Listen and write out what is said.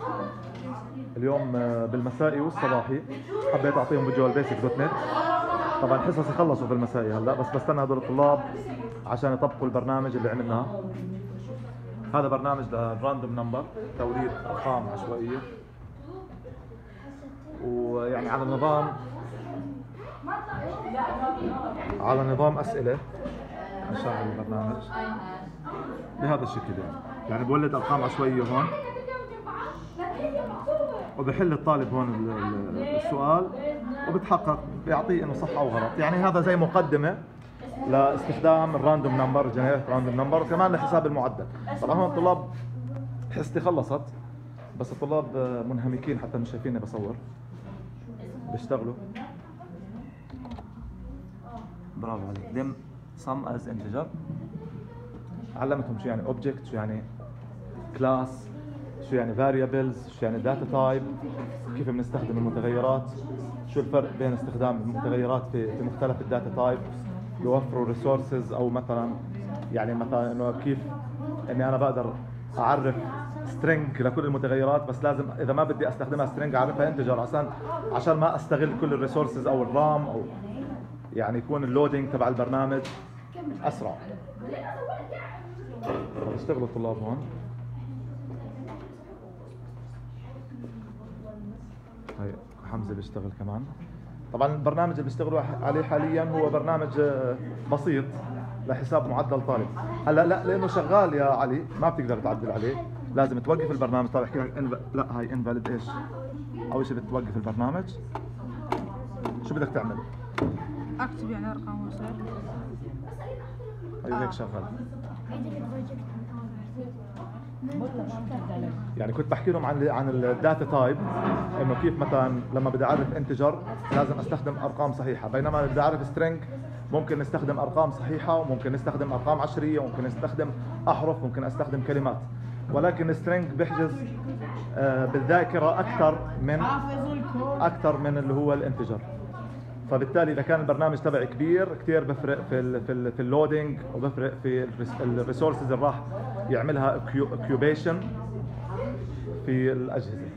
اليوم بالمسائي والصباحي حبيت اعطيهم فيجوال بيسك دوت نت. طبعا حصصي خلصوا في المسائي هلا، بس بستنى هدول الطلاب عشان يطبقوا البرنامج اللي عملناه. هذا برنامج للراندوم نمبر، توليد ارقام عشوائيه، ويعني على نظام اسئله. نشغل البرنامج بهذا الشكل، يعني بولد ارقام عشوائيه هون، وبحل الطالب هون السؤال وبتحقق، بيعطيه انه صح او غلط. يعني هذا زي مقدمه لاستخدام الراندوم نمبر، جنريت راندوم نمبر، وكمان لحساب المعدل. طبعا هون الطلاب حصتي خلصت، بس الطلاب منهمكين حتى مش شايفيني بصور، بيشتغلوا. برافو عليك. دم sum as integer. علمتهم شو يعني object، شو يعني class، شو يعني variables، شو يعني data type، كيف بنستخدم المتغيرات، شو الفرق بين استخدام المتغيرات في مختلف الداتا تايب، بيوفروا resources، او مثلا يعني مثلا انه كيف اني انا بقدر اعرف string لكل المتغيرات، بس لازم اذا ما بدي استخدمها string اعرفها integer عشان ما استغل كل الريسورسز او الرام، او يعني يكون اللودينج تبع البرنامج اسرع. بيشتغلوا الطلاب هون. هي حمزة بيشتغل كمان. طبعا البرنامج اللي بيشتغلوا عليه حاليا هو برنامج بسيط لحساب معدل طالب. هلا لا، لانه شغال يا علي ما بتقدر تعدل عليه، لازم توقف البرنامج. طيب احكي لك لا، هاي انفاليد ايش؟ اول شيء بتوقف البرنامج. شو بدك تعمل؟ اكتب يعني ارقام وصل. ايوه هيك شغال. يعني كنت بحكي لهم عن الداتا تايب، انه كيف مثلا لما بدي اعرف انتجر لازم استخدم ارقام صحيحه، بينما بدي اعرف سترينج ممكن نستخدم ارقام صحيحه، وممكن نستخدم ارقام عشريه، وممكن نستخدم احرف، ممكن استخدم كلمات. ولكن سترينج بيحجز بالذاكره اكثر من اللي هو الانتجر. فبالتالي اذا كان البرنامج تبعي كبير كثير بفرق في اللودينج، وبفرق في الريسورسز اللي راح يعملها كيوبيشن في الاجهزه.